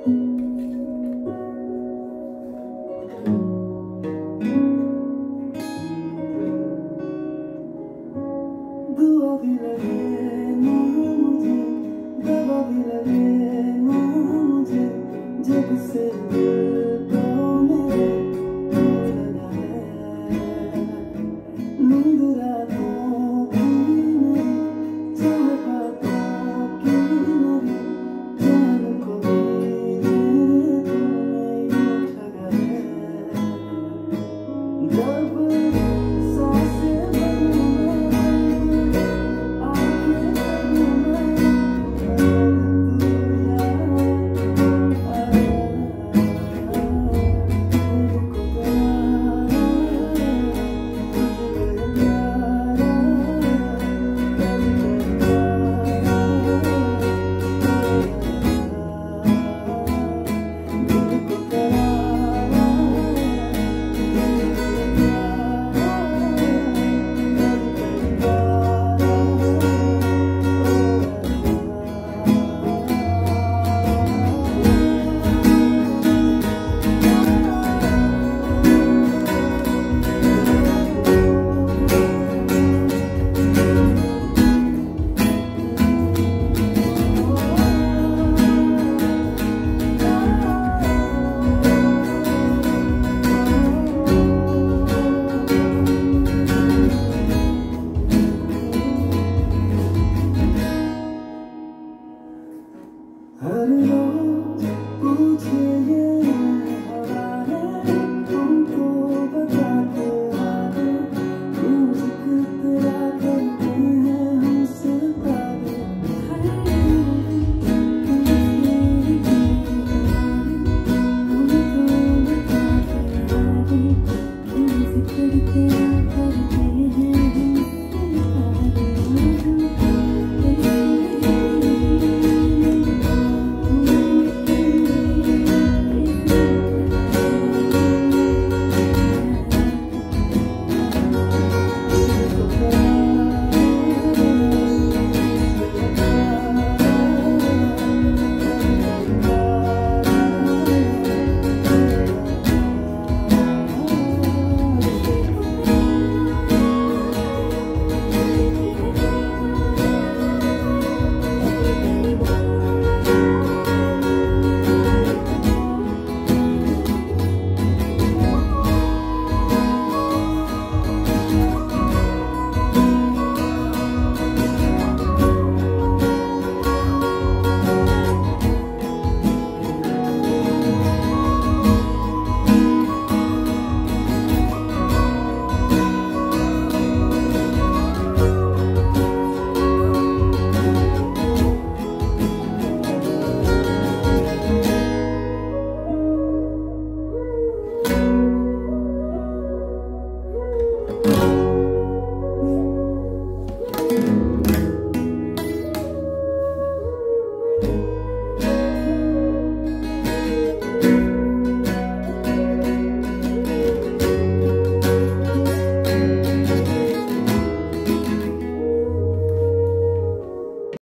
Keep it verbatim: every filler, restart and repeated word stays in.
दुआ भी लगे ना मुझे, दवा भी लगे ना मुझे, जब से दिल को मेरे तू लगा है। नींद रातों की मेरी, चाह बातों की मेरी, चैन को भी तूने यूं ठगा है। जब सांसें हर रोज